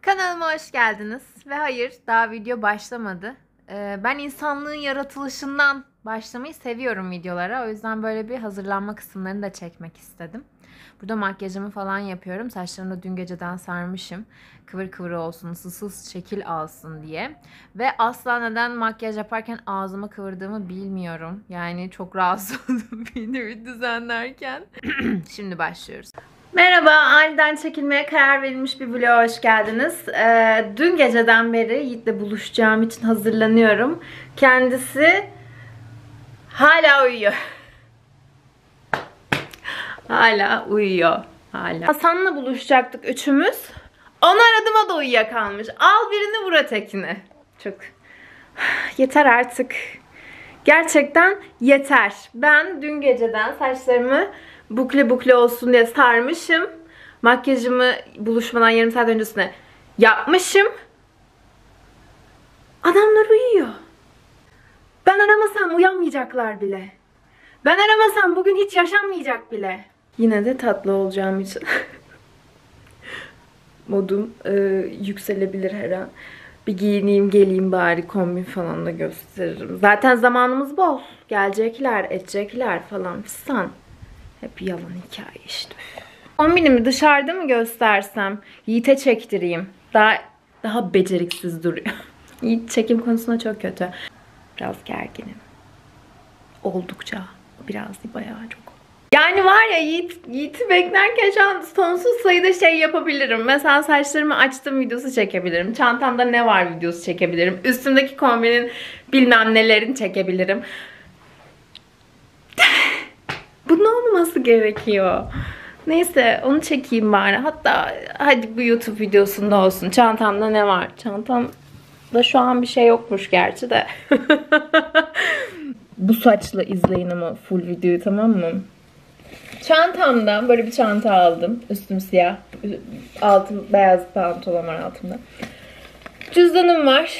Kanalıma hoş geldiniz. Ve hayır, daha video başlamadı. Ben insanlığın yaratılışından başlamayı seviyorum videolara. O yüzden böyle bir hazırlanma kısımlarını da çekmek istedim. Burada makyajımı falan yapıyorum. Saçlarımı da dün geceden sarmışım. Kıvır kıvır olsun, sızsız şekil alsın diye. Ve asla neden makyaj yaparken ağzımı kıvırdığımı bilmiyorum. Yani çok rahatsız oldum videoyu düzenlerken. Şimdi başlıyoruz. Merhaba, aniden çekilmeye karar verilmiş bir vloga hoş geldiniz. Dün geceden beri Yiğit'le buluşacağım için hazırlanıyorum. Kendisi hala uyuyor. Hala uyuyor. Hasan'la buluşacaktık üçümüz. Onu aradım, o da uyuyakalmış. Al birini vur ötekini. Çok. Yeter artık. Gerçekten yeter. Ben dün geceden saçlarımı bukle bukle olsun diye sarmışım. Makyajımı buluşmadan yarım saat öncesine yapmışım. Adamlar uyuyor. Ben aramasam uyanmayacaklar bile. Ben aramasam bugün hiç yaşanmayacak bile. Yine de tatlı olacağım için modum yükselebilir her an. Bir giyineyim geleyim bari, kombin falan da gösteririm. Zaten zamanımız bol. Gelecekler, edecekler falan fistan. Hep yalan hikaye işte. Kombinimi dışarıda mı göstersem? Yiğit'e çektireyim. Daha beceriksiz duruyor. Yiğit çekim konusunda çok kötü. Biraz gerginim. Oldukça. Biraz değil, bayağı çok. Yani var ya, Yiğit'i beklerken şu an sonsuz sayıda şey yapabilirim. Mesela saçlarımı açtım videosu çekebilirim. Çantamda ne var videosu çekebilirim. Üstümdeki kombinin bilmem nelerini çekebilirim. Bunun olmaması gerekiyor. Neyse, onu çekeyim bari. Hatta hadi bu YouTube videosunda olsun. Çantamda ne var? Çantamda şu an bir şey yokmuş gerçi de. Bu saçla izleyin ama full videoyu, tamam mı? Çantamda böyle bir çanta aldım. Üstüm siyah. Altım beyaz pantolon var altımda. Cüzdanım var.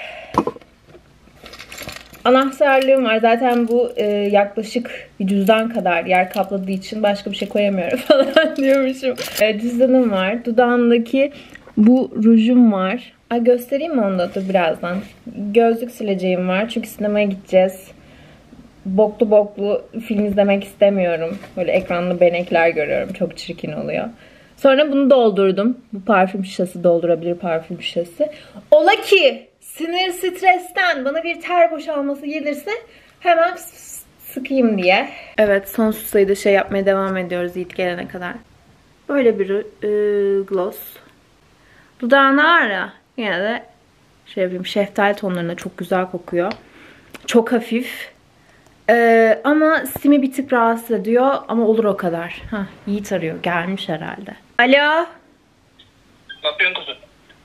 Anahtarlığım var. Zaten bu yaklaşık bir cüzdan kadar yer kapladığı için başka bir şey koyamıyorum falan diyormuşum. Cüzdanım var. Dudağımdaki bu rujum var. Ay, göstereyim mi onu da? Dur birazdan. Gözlük sileceğim var. Çünkü sinemaya gideceğiz. Boklu film izlemek istemiyorum. Böyle ekranda benekler görüyorum. Çok çirkin oluyor. Sonra bunu doldurdum. Bu parfüm şişesi, doldurabilir parfüm şişesi. Ola ki sinir stresten bana bir ter boşalması gelirse hemen sıkayım diye. Evet, sonsuz sayıda şey yapmaya devam ediyoruz Yiğit gelene kadar. Böyle bir gloss. Dudağına ara. Yine de şey yapayım, şeftali tonlarına, çok güzel kokuyor. Çok hafif. Ama simi bir tık rahatsız ediyor ama olur o kadar. Yiğit arıyor. Gelmiş herhalde. Alo. Ne yapıyorsun kızım?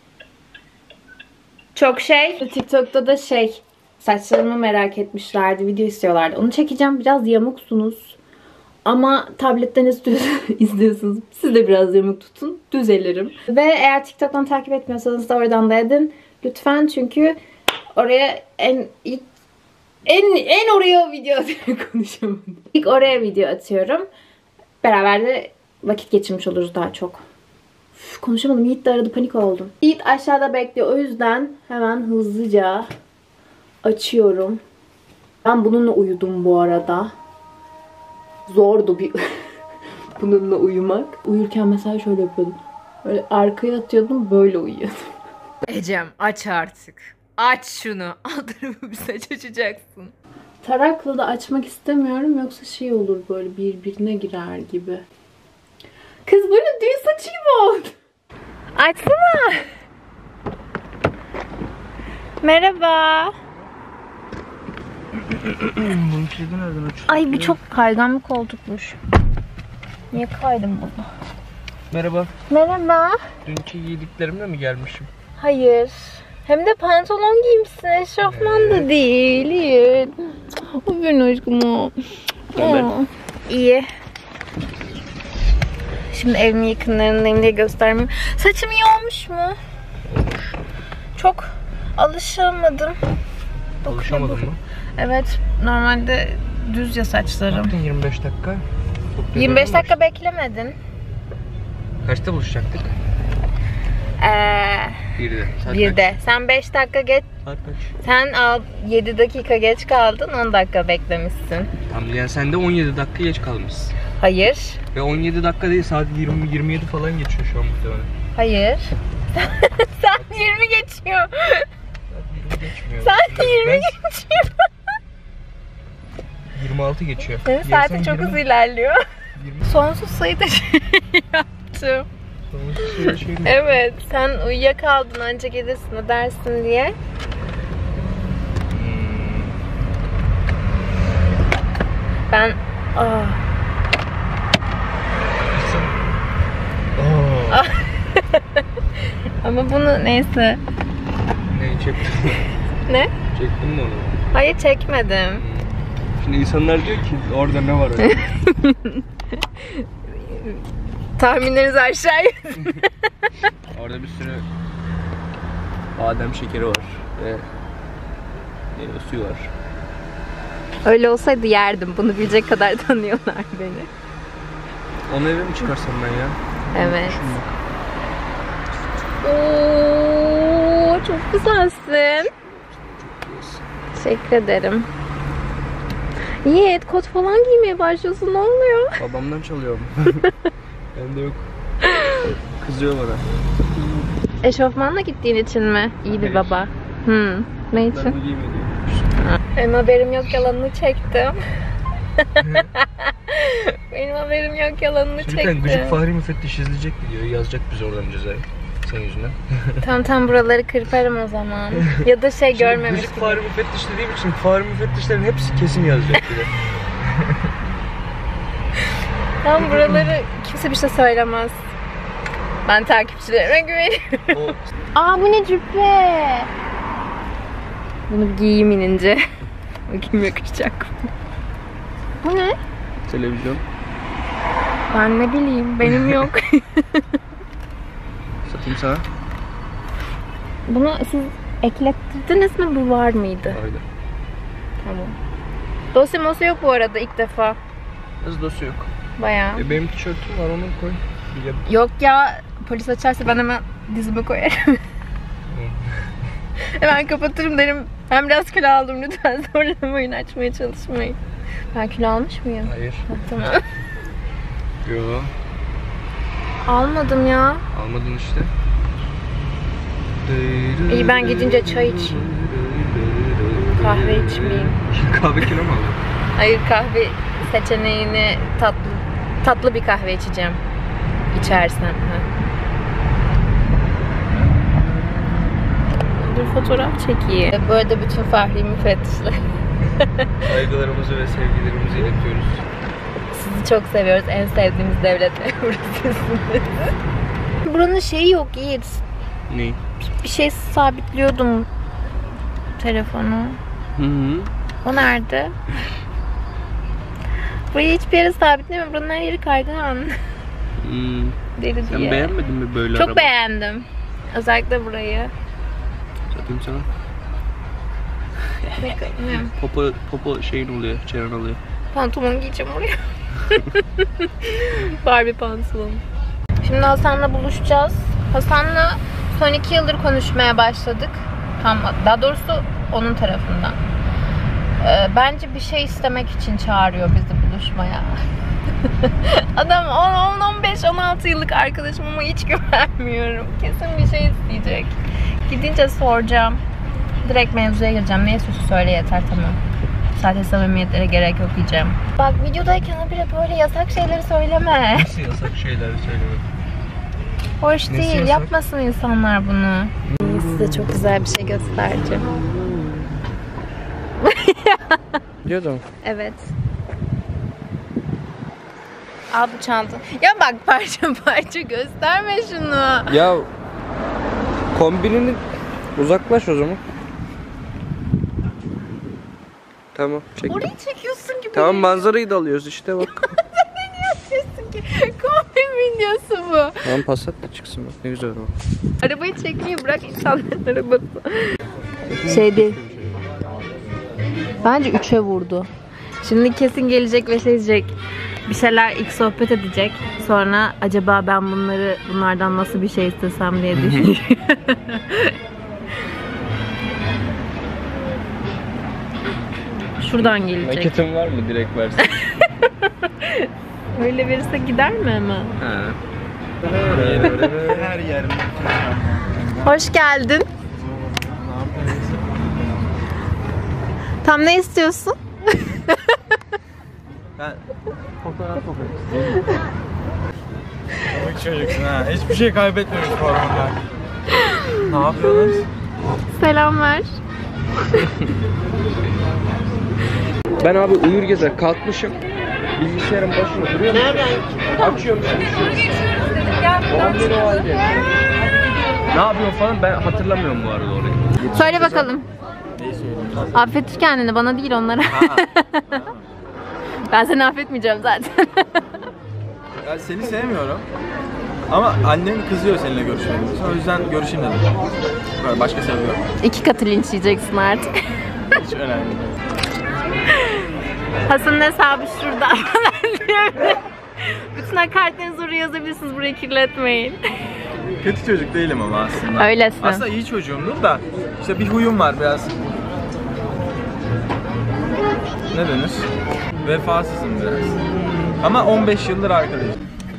Çok şey. TikTok'ta da saçlarımı merak etmişlerdi. Video istiyorlardı. Onu çekeceğim. Biraz yamuksunuz. Ama tabletten izliyorsunuz. Siz de biraz yamuk tutun. Düzelirim. Ve eğer TikTok'tan takip etmiyorsanız da oradan da edin. Lütfen, çünkü oraya en oraya video atıyorum. Konuşamadım. İlk oraya video atıyorum. Beraber de vakit geçirmiş oluruz daha çok. Konuşamadım. Yiğit de aradı, panik oldum. Yiğit aşağıda bekliyor. O yüzden hemen hızlıca açıyorum. Ben bununla uyudum bu arada. Zordu bir bununla uyumak. Uyurken mesela şöyle yapıyordum. Böyle arkaya atıyordum, böyle uyuyordum. Ecem, aç artık. Aç şunu. Alt tarafı bir saç açacaksın. Tarakla da açmak istemiyorum. Yoksa şey olur, böyle birbirine girer gibi. Kız böyle düğün saçı gibi oldu. Açsana. Merhaba. Ay, bu çok kaygan bir koltukmuş. Niye kaydım bunu? Merhaba. Merhaba. Dünkü giydiklerimle mi gelmişim? Hayır. Hem de pantolon giymişsin. Eşofman da değil. O benim aşkım o. İyi. Şimdi evimin yakınlarındayım diye göstermeyeyim. Saçım iyi olmuş mu? Çok alışamadım. Alışamadın mı? Evet. Normalde düz ya saçlarım. Yaptın 25 dakika. 25 dakika beklemedin. Kaçta buluşacaktık? 1'de. Sen 5 dakika geç. Saat kaç? Sen 7 dakika geç kaldın, 10 dakika beklemişsin. Tamam yani sen de 17 dakika geç kalmışsın. Hayır. Ve 17 dakika değil, saat 20-27 falan geçiyor şu an muhtemelen. Hayır. Saat 20 geçiyor. Saat 20 geçmiyor. Saat 20 geçiyor. 26 geçiyor. Senin saatin çok hızlı ilerliyor. Sonsuz sayıda şey yaptım. Sonsuz sayıda şey mi? Evet, sen uyuyakaldın, anca gelirsin ödersin diye. Ben... Ama bunu neyse. Ne çektin? Ne? Çektin mi onu? Hayır, çekmedim. Şimdi insanlar diyor ki orada ne var öyle? Tahminlerinizi aşağıya. Orada bir sürü badem şekeri var ve suyu var. Öyle olsaydı yerdim. Bunu bilecek kadar tanıyorlar beni. Onu eve mi çıkarsam ben ya? Evet. Oo, çok güzelsin. Teşekkür ederim. Yiğit, kot falan giymeye başlıyorsun. Ne oluyor? Babamdan çalıyorum. Bende yok. Kızıyor bana. Eşofmanla gittiğin için mi? İyi bir baba. Ne Ben için? bunu giymediğim. Benim haberim yok, yalanını çektim. Benim haberim yok, yalanını Şimdi çektim. gıcık Fahri Müfettiş izleyecek videoyu, yazacak bize oradan cezayı. Senin yüzünden. Tam buraları kırparım o zaman. Ya da şey görmemiş Gıcık gibi. Fahri Müfettiş dediğim için Fahri Müfettişlerin hepsi kesin yazacak bir de. Tam buraları kimse bir şey söylemez. Ben takipçilerime güveniyorum. Bu ne cübbe? Bunu bir giyeyim inince. Bakayım yakışacak. Bu ne? Televizyon. Ben ne bileyim, benim yok. Satayım sana. Bunu siz eklettirdiniz mi? Bu var mıydı? Haydi. Tamam. Dosya yok bu arada, ilk defa. Nasıl dosya yok? Bayağı. Benim tişörtüm var, onu koy. Yok ya, polis açarsa ben hemen dizime koyarım. Hemen kapatırım derim. Ben biraz kilo aldım, lütfen zorlamayın, açmaya çalışmayın. Ben kilo almış mıyım? Hayır. Tamam. Yo. Almadım ya. Almadın işte. İyi, ben gidince çay içeyim. Kahve içmeyeyim. Kahve kilo mu aldın? Hayır, kahve seçeneğini tatlı bir kahve içeceğim. İçersem. Dur fotoğraf çekeyim. Bu arada bütün Fahri Müfettişler. Saygılarımızı ve sevgilerimizi iletiyoruz. Sizi çok seviyoruz. En sevdiğimiz devlet burası. Buranın şeyi yok Yiğit. Ne? Bir şey sabitliyordum telefonu. Hı. O nerede? Burayı hiçbir yere sabitlemiyorum. Buranın her yeri kaygan. Deli diye. Sen beğenmedin mi böyle Çok araba? beğendim. Özellikle burayı. Satayım sana. Ne? Popo şeyin oluyor, çenen oluyor. Pantolon giyeceğim oraya. Barbie pantolon. Şimdi Hasan'la buluşacağız. Hasan'la son 2 yıldır konuşmaya başladık. Daha doğrusu onun tarafından. Bence bir şey istemek için çağırıyor bizi buluşmaya. Adam 10, 15, 16 yıllık arkadaşım ama hiç güvenmiyorum. Kesin bir şey isteyecek. Gidince soracağım. Direkt mevzuya gireceğim. Ne istiyorsa söyle yeter, tamam. Sahte samimiyetlere gerek yok diyeceğim. Bak videodayken habire böyle yasak şeyleri söyleme. Nasıl yasak şeyleri söylüyor? Hoş Nesi değil. yasak? Yapmasın insanlar bunu. Size çok güzel bir şey göstereceğim. Diyordum. Evet. Al bu çanta. Ya bak, parça parça gösterme şunu. Ya kombinini uzaklaş o zaman. Tamam, çek. Orayı çekiyorsun gibi. Tamam, manzarayı da alıyoruz işte bak. Ne diyorsun ki? Kombin videosu bu. Tamam, Passat da çıksın bak, ne güzel o. Arabayı çekmeyi bırak, insanların arabası. Şey değil. Bence 3'e vurdu. Şimdi kesin gelecek ve şey diyecek. Bir şeyler ilk sohbet edecek. Sonra acaba ben bunlardan nasıl bir şey istesem diye düşünüyorum. Şuradan gelecek. Nakitin var mı? Direkt versin. Öyle verirse gider mi hemen? Her yer. Hoş geldin. Tam ne istiyorsun? Ben fotoğraf istiyorum. Komik çocuksun ha. Hiçbir şey kaybetmemiş formunda. Ne yapıyorsunuz? Selam ver. Ben abi uyur gezer kalkmışım. Bilgisayarın başında duruyorum. Nereden? Açıyorum. Babam beni o halde. Ne yapıyorsun falan ben hatırlamıyorum bu arada orayı. Söyle bakalım. Neyi söyleyeyim? Affet kendini, bana değil onlara. Ben seni affetmeyeceğim zaten. Ben seni sevmiyorum. Ama annen kızıyor seninle görüşmediğin için. O yüzden görüşeyim dedim. Böyle başka sebep yok. 2 katı linç yiyeceksin artık. Hiç önemli değil. Hasan'ın hesabı şurada. Bütün hakaretlerinizi oraya yazabilirsiniz, burayı kirletmeyin. Kötü çocuk değilim ama aslında. Öylesin. Aslında iyi çocuğumdur da işte bir huyum var biraz. Ne denir? Vefasızım biraz. Ama 15 yıldır arkadaşım.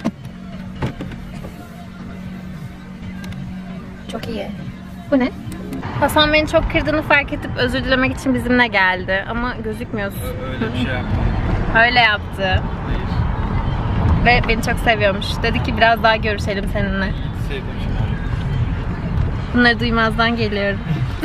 Çok iyi. Bu ne? Hasan beni çok kırdığını fark edip özür dilemek için bizimle geldi. Ama gözükmüyorsun. Öyle bir şey yaptım. Öyle yaptı. Ve beni çok seviyormuş. Dedi ki biraz daha görüşelim seninle. Sevdim şimdi. Bunları duymazdan geliyorum.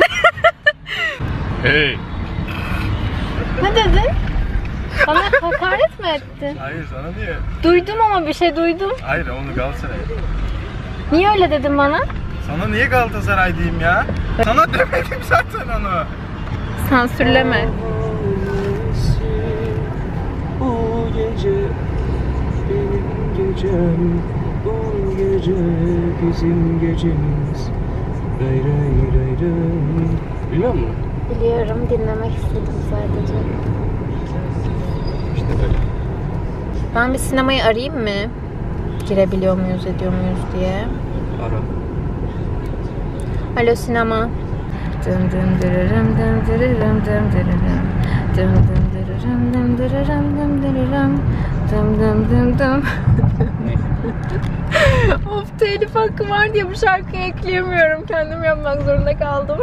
Hey. Ne dedin? Bana hakaret mi ettin? Hayır sana diye. Duydum ama bir şey duydum. Hayır onu Galatasaray. Niye öyle dedin bana? Sana niye Galatasaray diyeyim ya? Sana demedim zaten onu. Sansürleme. Bu gece benim gecem, bu gece bizim gecemiz. Ray ray ray ray. Biliyor musun? Biliyorum, dinlemek istedim sadece. İşte böyle. Ben bir sinemayı arayayım mı? Girebiliyor muyuz, ediyor muyuz diye. Ara. Alo sinema. Dım dım dırırım dım dırırım dım dırırım. Dım dım dırırım dım dırırım dım dırırım. Dım dım dım dım. Of, telif hakkı var diye bu şarkıyı ekleyemiyorum. Kendim yapmak zorunda kaldım.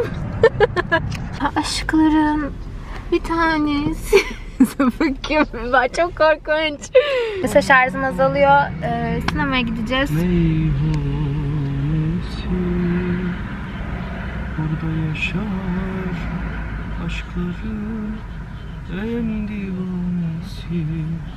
Aşkların bir tanesi. Bakayım ben, çok korkunç. Mesela şarjım azalıyor. Sinemaya gideceğiz. Burada yaşar aşkların en divanesi.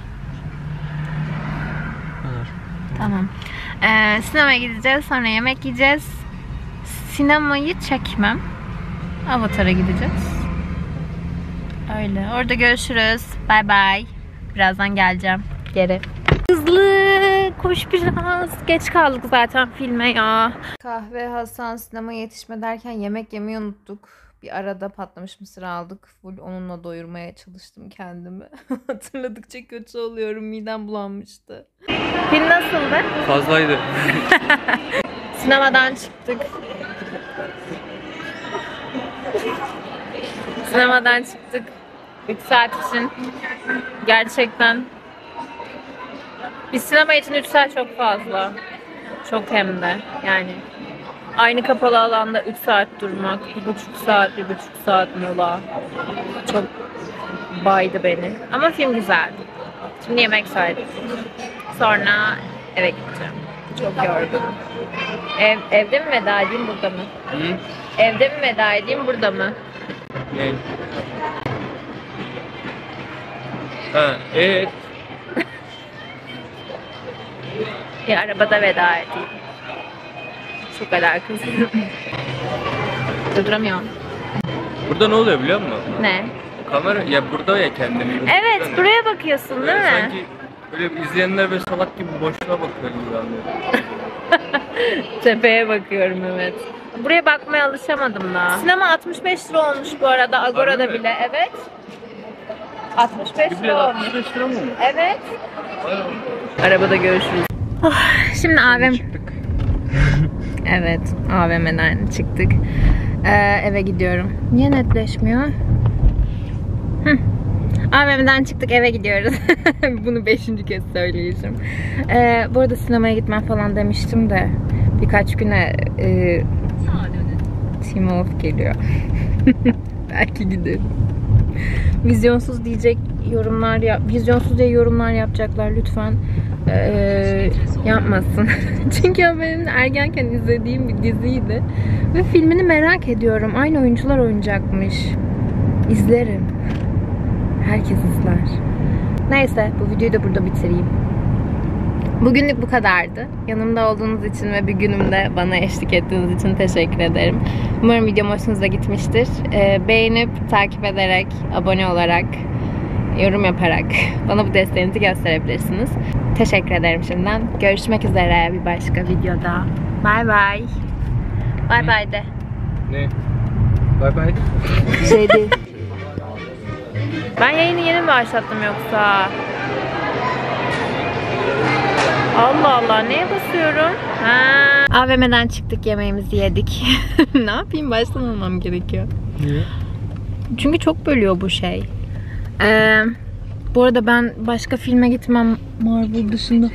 Kadar. Tamam. Sinemaya gideceğiz, sonra yemek yiyeceğiz. Sinemayı çekmem. Avatar'a gideceğiz. Öyle. Orada görüşürüz. Bay bay. Birazdan geleceğim geri. Hızlı koş biraz. Geç kaldık zaten filme ya. Kahve, Hasan, sinemaya yetişme derken yemek yemeyi unuttuk. Bir arada patlamış mısır aldık. Full onunla doyurmaya çalıştım kendimi. Hatırladıkça kötü oluyorum. Midem bulanmıştı. Film nasıldı? Fazlaydı. Sinemadan çıktık. Sinemadan çıktık. 3 saat için. Gerçekten. Bir sinema için 3 saat çok fazla. Çok hem de. Yani aynı kapalı alanda 3 saat durmak, 1,5 saat, 1,5 saat mola. Çok baydı beni. Ama film güzeldi. Şimdi yemek söyledim. Sonra eve gideceğim. Çok yorgunum. Evde mi veda edeyim, burada mı? Hı? Evde mi veda edeyim, burada mı? Ne? Ha, evet. Bir arabada veda edeyim. Şu kadar kızım. Durduramıyorum. Burada ne oluyor biliyor musun? Ne? Kamera ya burada ya kendini. Evet, buraya bakıyorsun değil Böyle mi? sanki böyle izleyenler böyle salak gibi boşluğa bakıyor gibi anlıyorum. Tepeye bakıyorum, evet. Buraya bakmaya alışamadım daha. Sinema 65 lira olmuş bu arada, Agora'da Harbi mi? bile. Evet. 65 Bir lira olmuş. 65 lira mı? Evet. Arabada görüşürüz. Oh, şimdi AVM... Çıktık. Evet, AVM'den çıktık. Eve gidiyorum. Niye netleşmiyor? AVM'den çıktık, eve gidiyoruz. Bunu 5. kez söyleyeceğim. Bu arada sinemaya gitmem falan demiştim de birkaç güne Team Off geliyor. Belki giderim. Vizyonsuz diyecek yorumlar vizyonsuz diye yorumlar yapacaklar, lütfen yapmasın. Çünkü o benim ergenken izlediğim bir diziydi ve filmini merak ediyorum. Aynı oyuncular oynayacakmış. İzlerim. Herkes izler. Neyse, bu videoyu da burada bitireyim. Bugünlük bu kadardı. Yanımda olduğunuz için ve bir günümde bana eşlik ettiğiniz için teşekkür ederim. Umarım videom hoşunuza gitmiştir. Beğenip, takip ederek, abone olarak, yorum yaparak bana bu desteğinizi gösterebilirsiniz. Teşekkür ederim şimdiden. Görüşmek üzere bir başka videoda. Bay bay. Bay bay de. Ne? Bay bay. Şey değil. Ben yayını yeni mi başlattım yoksa? Allah Allah, neye basıyorum? AVM'den çıktık, yemeğimizi yedik. Ne yapayım, baştan almam gerekiyor. Niye? Çünkü çok bölüyor bu şey. Bu arada ben başka filme gitmem Marvel dışında.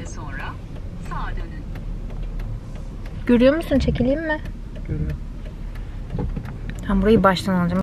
Görüyor musun? Çekileyim mi? Görüyorum. Tamam, burayı baştan alacağım.